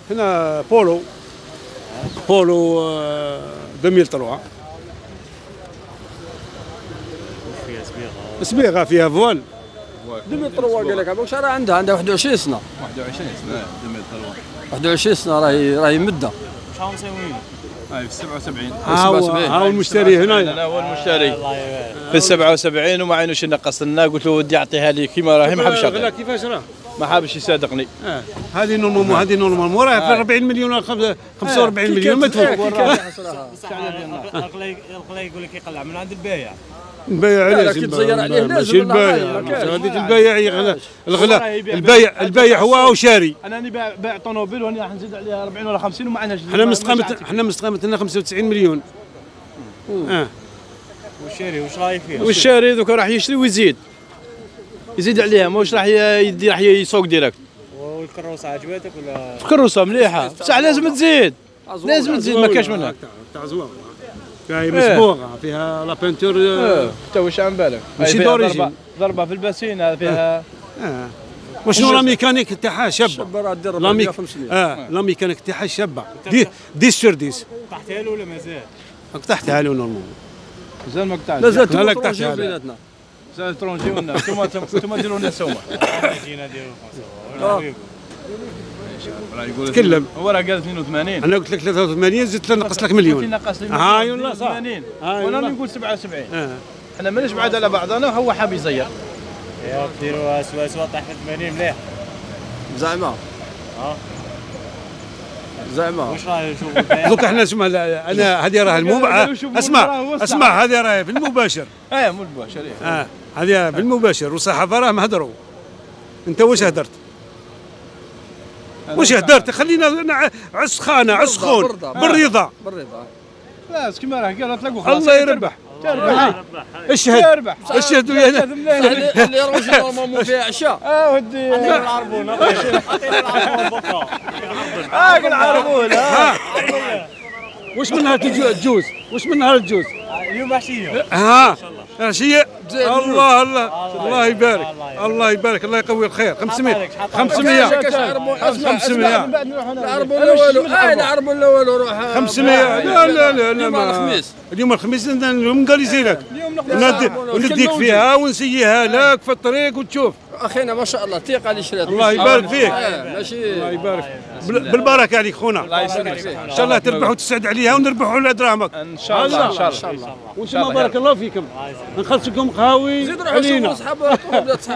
هنا بولو 2003. فيها صبيغه صبيغه فيها فوال 2003 قال لك واش راه عندها 21 سنه. 21 سنه 2003. 21 سنه راهي مده. شحال مساويين؟ في 77. ها هو المشتري هنا. انا هو المشتري في 77 وما عينوش ينقص لنا. قلت له ودي اعطيها لي كيما راهي ما حبش لا كيفاش راه ما حابش يصادقني. هذه نورمال هذه نورمال وراه في 40 مليون ولا 45 مليون ما تفوق. القلاي يقول لك يقلع من عند البايع. البايع علاش كي تزير عليه لازم ماشي البايع هذيك البايع الغلاء البايع هو وشاري. انا راني بايع طوموبيل واني راح نزيد عليها 40 ولا 50 وما عندناش. حنا مستقامة لنا 95 مليون. والشاري واش راهي فيه؟ والشاري دوكا راح يشري ويزيد عليها ماهوش راح راح يسوق ديريكت. والكروسه عجبتك ولا؟ الكروسه مليحه بصح لازم تزيد ما كاش منها. تاع زواق فيها مسبوغه فيها لا بانتور. انت واش عم بالك؟ ماشي دوريجين ضربه في الباسين فيها. وشنو لا ميكانيك تاعها شابه. شابه راه دير 400 لا ميكانيك تاعها شابه 10 sur 10. قطعتها له ولا مازال؟ قطعتها له نورمال. مازال ما قطعتش. مازال لا قطعتها بيناتنا. مازال ترونجيونا. انتم ديروا لنا سومه. جينا نديروا تكلم. هو راه قال 82. انا قلت لك 83 زدت نقص لك مليون. نقص لي هاي والله صح. 80 وانا نقول 77. احنا ماناش بعاد على بعضنا وهو حاب يزير. يا ديروا سوا طاح في 80 مليح. زعما واش راه شغل دوك احنا اسمع انا هذه راه اسمع هذه راه في المباشر. مو المباشر. هذه في المباشر والصحافه راه هضروا. انت واش هدرت؟ واش هدرت؟ خلينا عسخانه عسخون بالرضا. لا كيما راه قال تلاقوا خلاص. الله يربح. اشهد اشهد ويانا اللي يروج نورمالمون فيها عشاء. ودي عطينا العربون عطينا العربون بكره. العربون. واش من نهار الجوز؟ واش من نهار الجوز؟ اليوم عشيه. عشية. الله يبارك الله يبارك الله يقوي الخير. 500 العربون الاول العربون الاول روح 500. لا اليوم الخميس. اليوم الخميس نقاليزي لك ونديك فيها ونسيها لك في الطريق وتشوف. اخينا ما شاء الله ثقه اللي شريت. الله يبارك فيك. ماشي الله يبارك بالبركه عليك خونا. الله يسلمك. ان شاء الله تربح وتسعد عليها ونربحوا على دراهمك ان شاء الله. وانتم بارك الله فيكم نخلصكم قهاوي زيد روحوا شوفوا اصحاب